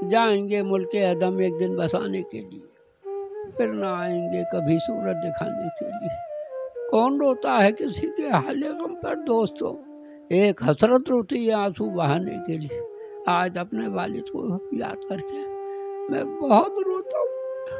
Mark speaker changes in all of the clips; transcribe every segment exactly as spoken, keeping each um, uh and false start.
Speaker 1: جائیں گے ملک عدم ایک دن بسانے کے لیے، پھر نہ آئیں گے کبھی صورت دکھانے کے لیے۔ کون روتا ہے کسی کے حال غم پر دوستو، ایک حسرت روتی ہے آنسو بہانے کے لیے۔ آج اپنے والد کو یاد کر کے میں بہت روتا ہوں۔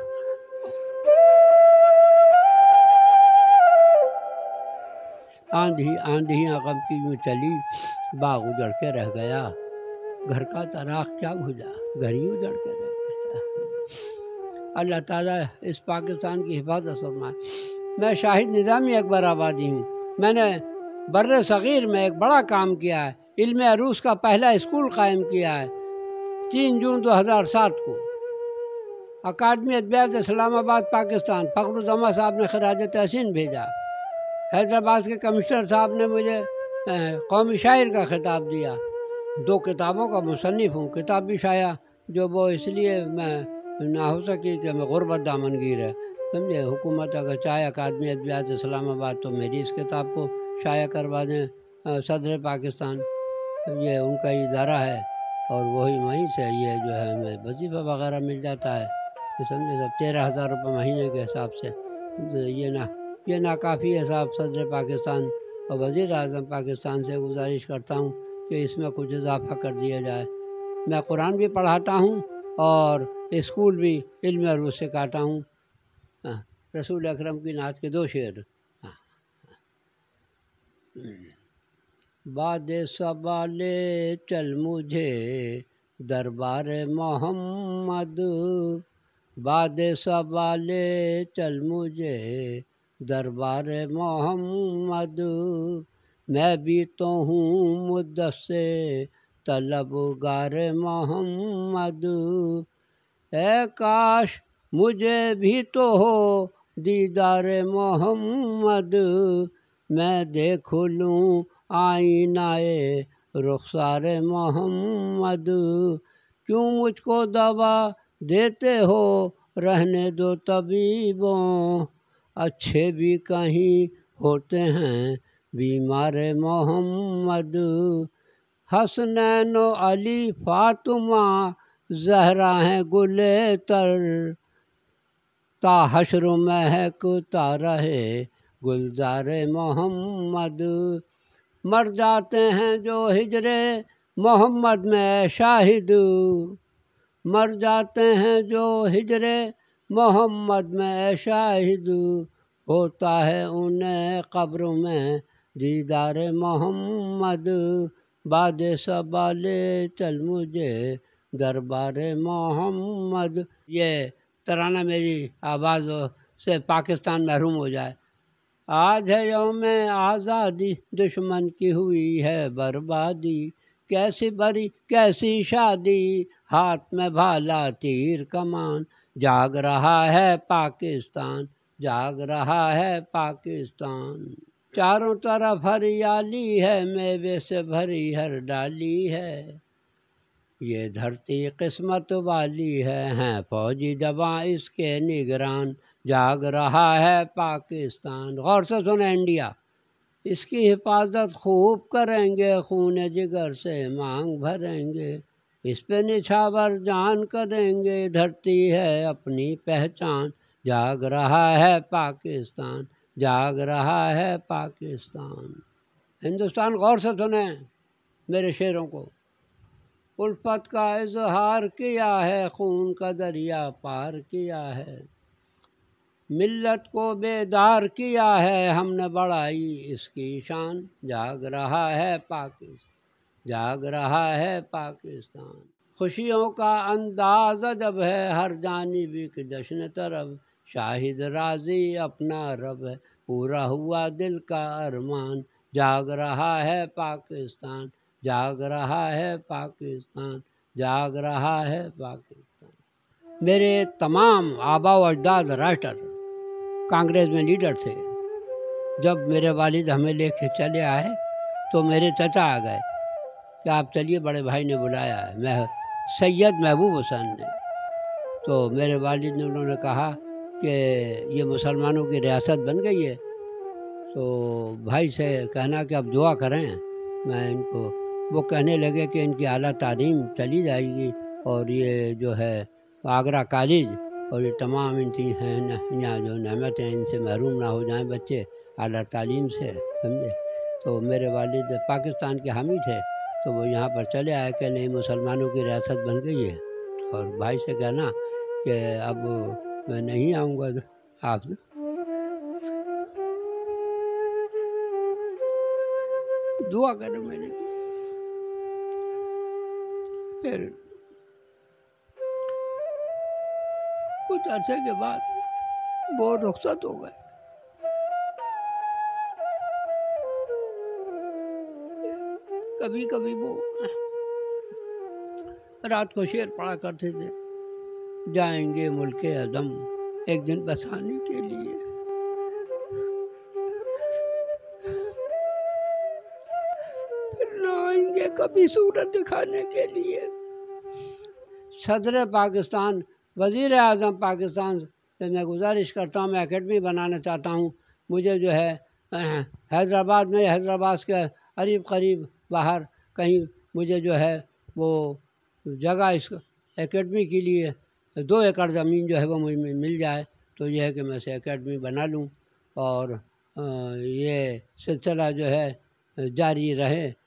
Speaker 1: آندھی آندھیاں غم کی یوں چلی، باغ اجڑ کے رہ گیا، گھر کا چراغ کیا بھجا، گھر ہی اجڑ کے رہ گیا۔ اللہ تعالیٰ اس پاکستان کی حفاظت فرمائے۔ میں شاہد نظامی اکبر آبادی ہوں۔ میں نے بر صغیر میں ایک بڑا کام کیا ہے، علم عروس کا پہلا اسکول قائم کیا ہے تین جون دو ہزار سات کو۔ اکادمی ادبیات اسلام آباد پاکستان، فخر الزماں صاحب نے خراج تحسین بھیجا۔ حیدرآباد کے کمشنر صاحب نے مجھے قومی شاعر کا خطاب دیا۔ دو کتابوں کا مصنف ہوں، کتاب بھی شائع جو وہ اس لیے میں نہ ہو سکی کہ میں غربت دامن گیر ہے، سمجھے۔ حکومت اگر چاہے اکادمی ادبیات اسلام آباد تو میری اس کتاب کو شائع کروا دیں۔ صدر پاکستان یہ ان کا ادارہ ہے اور وہی وہیں سے یہ جو ہے ہمیں وظیفہ وغیرہ مل جاتا ہے، سمجھے سب تیرہ ہزار روپے مہینے کے حساب سے۔ یہ نہ یہ ناکافی ہے صاحب۔ صدر پاکستان اور وزیر اعظم پاکستان سے گزارش کرتا ہوں کہ اس میں کچھ اضافہ کر دیا جائے۔ میں قرآن بھی پڑھاتا ہوں اور اسکول بھی علم عروج سے کاتا ہوں۔ رسول اکرم کی نعت کے دو شعر۔ باد صبا لے چل مجھے دربار محمد، باد صبا لے چل مجھے دربار محمد، میں بھی تو ہوں مدت سے طلبگار محمد، اے کاش مجھے بھی تو ہو دیدار محمد، میں دیکھ لوں آئینہ رخسار محمد، کیوں مجھ کو دوا دیتے ہو رہنے دو طبیبوں، اچھے بھی کہیں ہوتے ہیں بیمار محمد، حسنین و علی فاطمہ زہرا ہیں گل تر، تا حشر مہکتا رہے گلزار محمد، مر جاتے ہیں جو ہجر محمد میں شاہد، مر جاتے ہیں جو ہجر محمد میں شاہد، ہوتا ہے انہیں قبر میں دیدار محمد، باد صبا لے چل مجھے دربار محمد۔ یہ ترانہ میری آواز سے پاکستان محروم ہو جائے۔ آج ہے یوم آزادی، دشمن کی ہوئی ہے بربادی، کیسی بری کیسی شادی، ہاتھ میں بھالا تیر کمان، جاگ رہا ہے پاکستان، جاگ رہا ہے پاکستان، چاروں طرف ہریالی ہے، میوے سے بھری ہر ڈالی ہے، یہ دھرتی قسمت والی ہے، ہیں فوجی جواں اس کے نگران، جاگ رہا ہے پاکستان۔ غور سے سنیں انڈیا، اس کی حفاظت خوب کریں گے، خون جگر سے مانگ بھریں گے، اس پہ نچھاور جان کریں گے، دھرتی ہے اپنی پہچان، جاگ رہا ہے پاکستان، جاگ رہا ہے پاکستان۔ ہندوستان غور سے سنیں میرے شعروں کو۔ الفت کا اظہار کیا ہے، خون کا دریا پار کیا ہے، ملت کو بیدار کیا ہے، ہم نے بڑھائی اس کی شان، جاگ رہا ہے پاکستان، جاگ رہا ہے پاکستان، خوشیوں کا انداز عجب ہے، ہر جانب ایک جشن طرب، شاہد راضی اپنا رب ہے، پورا ہوا دل کا ارمان، جاگ رہا ہے پاکستان، جاگ رہا ہے پاکستان، جاگ رہا ہے پاکستان۔ میرے تمام آبا و اجداد رائٹر کانگریس میں لیڈر تھے۔ جب میرے والد ہمیں لے کے چلے آئے تو میرے چچا آ گئے کہ آپ چلیے بڑے بھائی نے بلایا ہے، میں سید محبوب حسین نے۔ تو میرے والد نے انہوں نے کہا کہ یہ مسلمانوں کی ریاست بن گئی ہے، تو بھائی سے کہنا کہ اب دعا کریں۔ میں ان کو وہ کہنے لگے کہ ان کی اعلیٰ تعلیم چلی جائے گی، اور یہ جو ہے آگرہ کالج اور یہ تمام ان کی ہیں یہاں جو نعمتیں ان سے محروم نہ ہو جائیں بچے اعلیٰ تعلیم سے، سمجھے۔ تو میرے والد پاکستان کے حامی تھے، تو وہ یہاں پر چلے آئے کہ نہیں مسلمانوں کی ریاست بن گئی ہے، اور بھائی سے کہنا کہ اب میں نہیں آؤں گا، آپ دعا کریں میرے لیے۔ پھر کچھ عرصے کے بعد وہ رخصت ہو گئے۔ کبھی کبھی وہ رات کو شعر پڑھا کرتے تھے، جائیں گے ملک عدم ایک دن بسانے کے لیے، پھر نہ آئیں گے کبھی صورت دکھانے کے لیے۔ صدر پاکستان، وزیر اعظم پاکستان سے میں گزارش کرتا ہوں، میں اکیڈمی بنانا چاہتا ہوں، مجھے جو ہے حیدرآباد میں حیدرآباد کے قریب قریب باہر کہیں مجھے جو ہے وہ جگہ اس اکیڈمی کے لیے دو ایکڑ زمین جو ہے وہ مجھے مل جائے، تو یہ ہے کہ میں اسے اکیڈمی بنا لوں اور یہ سلسلہ جو ہے جاری رہے۔